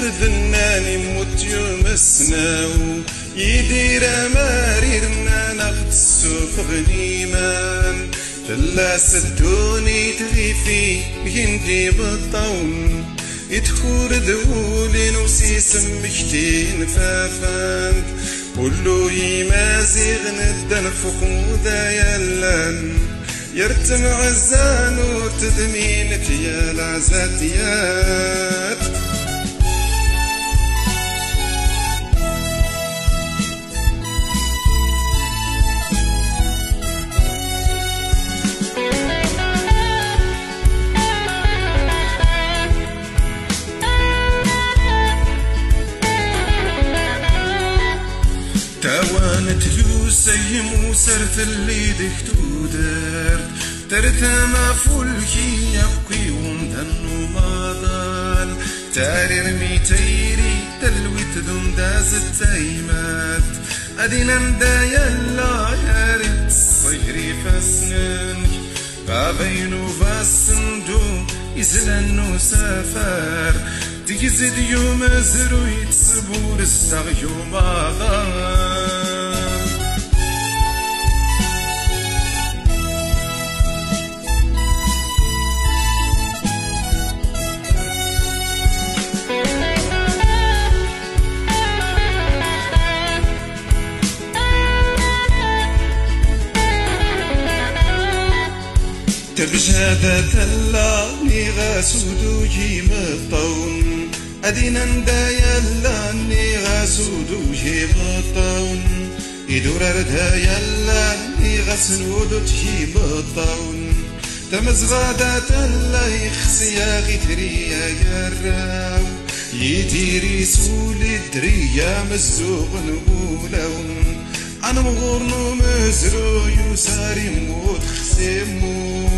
ذناني موت يوم السناو يدير ماريرنا ناخد السوق غنيمان تلا سدوني تغيفي يندي بالطون يدخور ذولين وسيسم مكتين فافند كلو يمازيغ ندن فخوذا يلان يرتم عزان وتدمينت يا العزاتيات توانت لوسيم وسرت اللي دكتو درت ترتما فلكي يبقي ومدنو ماضال تارير ميتيري تلويت دم داز التايمات أدينا مدا يلا يارت صيري فاسننك بابينو فاسندو يزلنو سافر تجزد يوم زرو يتصبور الساغ يوم آغار تبجادة اللاني غاسودو جيم الطون أدينا ندايا اللاني غاسودو جيم الطون يدور ردايا اللاني غاسودو جيم الطون تمزغادة اللي خسيا غيتريا يراو يديري سولي دريا مزوغ نقولون أنا مغورنو مزرو يساري موت خسي موت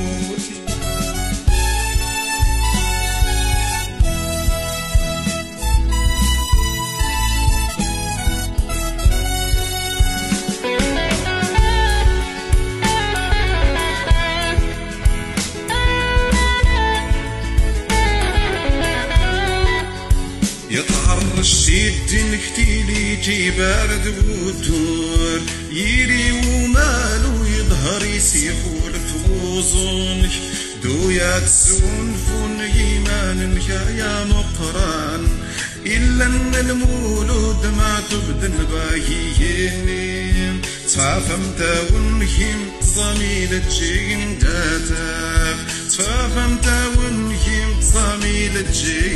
يطهرش يدي كتيلي يجي بارد ودور يري ومالو يظهر يسيخول فوزونك دويا تسون فون يمانك يا مقران إلا أن المولود ما تبدن باهيين تفافمتا ونكيم صميل تجين داتاف تفافمتا ونكيم صميل تجين